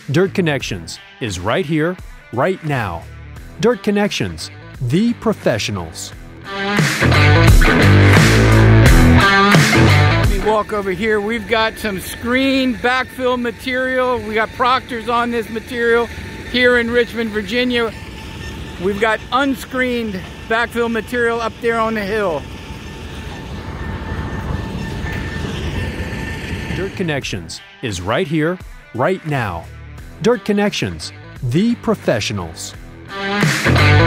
Dirt Connections is right here, right now. Dirt Connections, the professionals. Let me walk over here. We've got some screen backfill material. We got Proctors on this material here in Richmond, Virginia. We've got unscreened backfill material up there on the hill. Dirt Connections is right here, right now. Dirt Connections, the professionals.